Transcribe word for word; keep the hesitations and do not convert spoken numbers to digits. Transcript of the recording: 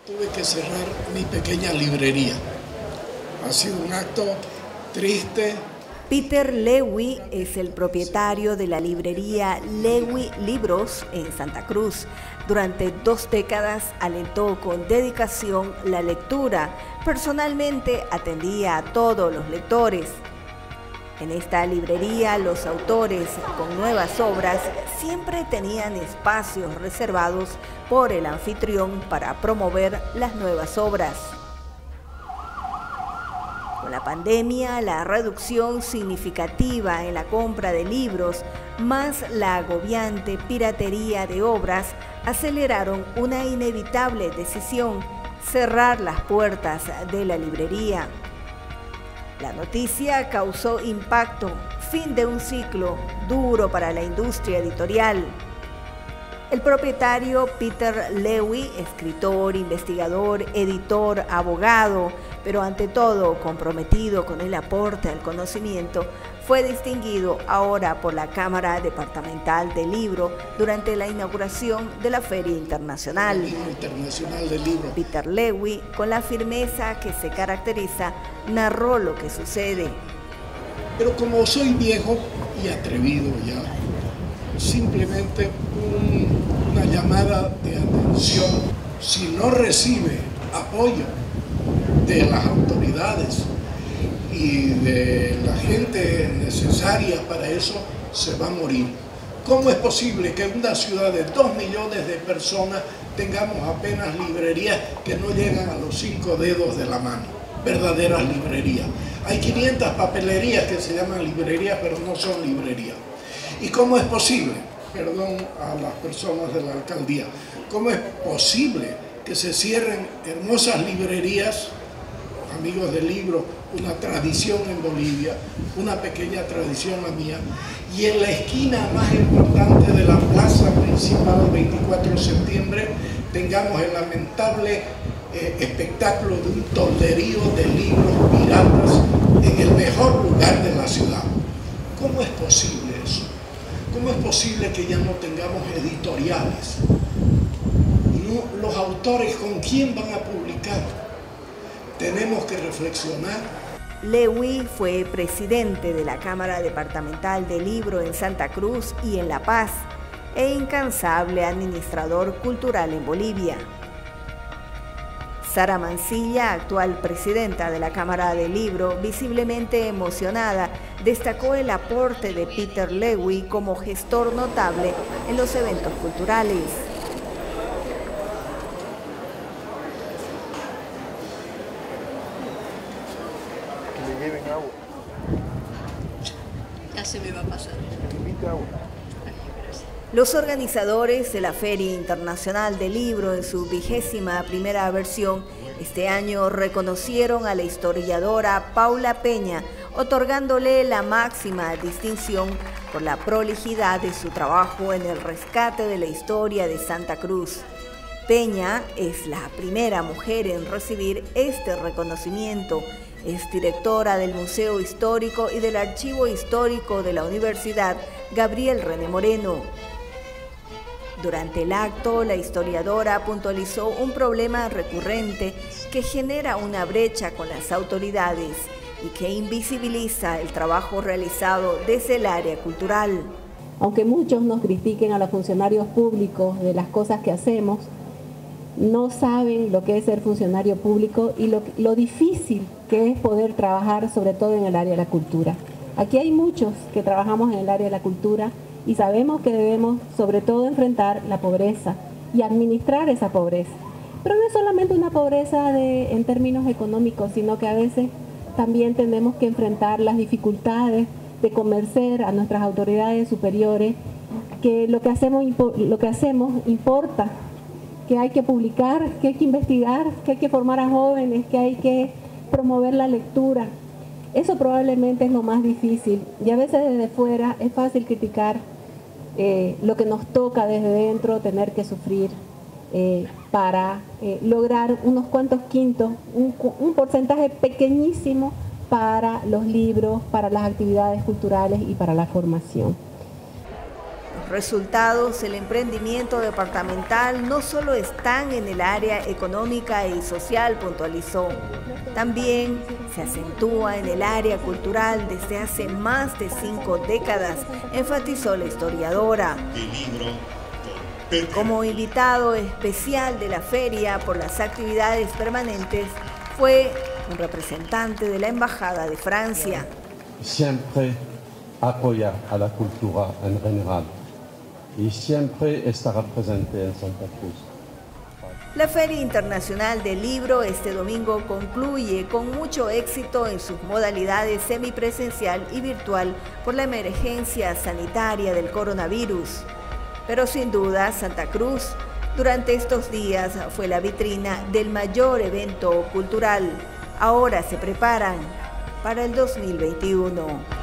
Tuve que cerrar mi pequeña librería. Ha sido un acto triste. Peter Lewy es el propietario de la librería Lewy Libros en Santa Cruz. Durante dos décadas alentó con dedicación la lectura. Personalmente atendía a todos los lectores. En esta librería los autores con nuevas obras siempre tenían espacios reservados por el anfitrión para promover las nuevas obras. Con la pandemia, la reducción significativa en la compra de libros, más la agobiante piratería de obras, aceleraron una inevitable decisión: cerrar las puertas de la librería. La noticia causó impacto, fin de un ciclo duro para la industria editorial. El propietario Peter Lewy, escritor, investigador, editor, abogado, pero ante todo comprometido con el aporte al conocimiento, fue distinguido ahora por la Cámara Departamental del Libro durante la inauguración de la Feria Internacional. Internacional del Libro. Peter Lewy, con la firmeza que se caracteriza, narró lo que sucede. Pero como soy viejo y atrevido ya, simplemente un, una llamada de atención. Si no recibe apoyo de las autoridades y de la gente necesaria para eso, se va a morir. ¿Cómo es posible que en una ciudad de dos millones de personas tengamos apenas librerías que no llegan a los cinco dedos de la mano? Verdaderas librerías. Hay quinientas papelerías que se llaman librerías, pero no son librerías. ¿Y cómo es posible? Perdón a las personas de la alcaldía. ¿Cómo es posible que se cierren hermosas librerías, amigos del libro, una tradición en Bolivia, una pequeña tradición la mía, y en la esquina más importante de la plaza principal, veinticuatro de septiembre, tengamos el lamentable eh, espectáculo de un tolderío de libros piratas en el mejor lugar de la ciudad? ¿Cómo es posible eso? ¿Cómo es posible que ya no tengamos editoriales? No, los autores, ¿con quién van a publicar? Tenemos que reflexionar. Lewy fue presidente de la Cámara Departamental del Libro en Santa Cruz y en La Paz, e incansable administrador cultural en Bolivia. Sara Mancilla, actual presidenta de la Cámara del Libro, visiblemente emocionada, destacó el aporte de Peter Lewy como gestor notable en los eventos culturales. Que le lleven agua. Ya se me va a pasar. Agua. Los organizadores de la Feria Internacional del Libro, en su vigésima primera versión, este año reconocieron a la historiadora Paula Peña, otorgándole la máxima distinción por la prolijidad de su trabajo en el rescate de la historia de Santa Cruz. Peña es la primera mujer en recibir este reconocimiento. Es directora del Museo Histórico y del Archivo Histórico de la Universidad Gabriel René Moreno. Durante el acto, la historiadora puntualizó un problema recurrente que genera una brecha con las autoridades y que invisibiliza el trabajo realizado desde el área cultural. Aunque muchos nos critiquen a los funcionarios públicos de las cosas que hacemos, no saben lo que es ser funcionario público y lo, lo difícil que es poder trabajar, sobre todo en el área de la cultura. Aquí hay muchos que trabajamos en el área de la cultura y sabemos que debemos, sobre todo, enfrentar la pobreza y administrar esa pobreza. Pero no es solamente una pobreza de, en términos económicos, sino que a veces también tenemos que enfrentar las dificultades de convencer a nuestras autoridades superiores que lo que hacemos, lo que hacemos importa, que hay que publicar, que hay que investigar, que hay que formar a jóvenes, que hay que promover la lectura. Eso probablemente es lo más difícil, y a veces desde fuera es fácil criticar eh, lo que nos toca desde dentro tener que sufrir eh, para eh, lograr unos cuantos quintos, un, un porcentaje pequeñísimo para los libros, para las actividades culturales y para la formación. Los resultados del emprendimiento departamental no solo están en el área económica y social, puntualizó, también se acentúa en el área cultural desde hace más de cinco décadas, enfatizó la historiadora. Como invitado especial de la feria por las actividades permanentes fue un representante de la Embajada de Francia. Siempre apoyar a la cultura en general y siempre estará presente en Santa Cruz. La Feria Internacional del Libro este domingo concluye con mucho éxito en sus modalidades semipresencial y virtual por la emergencia sanitaria del coronavirus. Pero sin duda, Santa Cruz durante estos días fue la vitrina del mayor evento cultural. Ahora se preparan para el dos mil veintiuno.